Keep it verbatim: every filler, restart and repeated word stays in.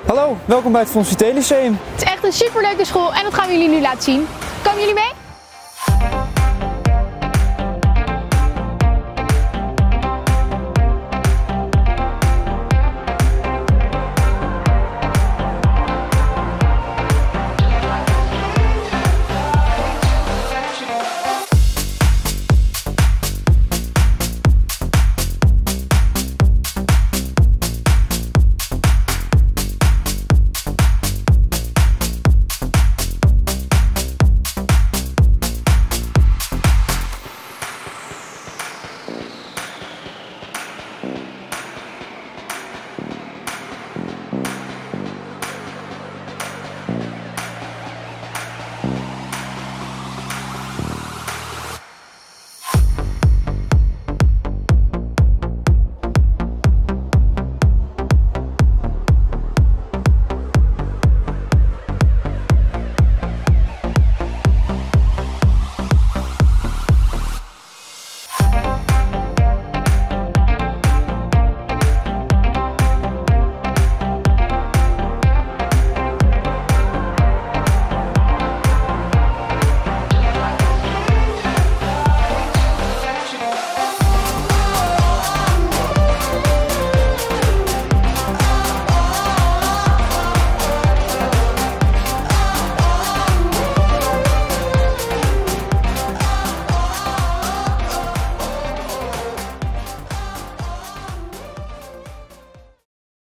Hallo, welkom bij het Fons Vitae Lyceum. Het is echt een superleuke school en dat gaan we jullie nu laten zien. Komen jullie mee?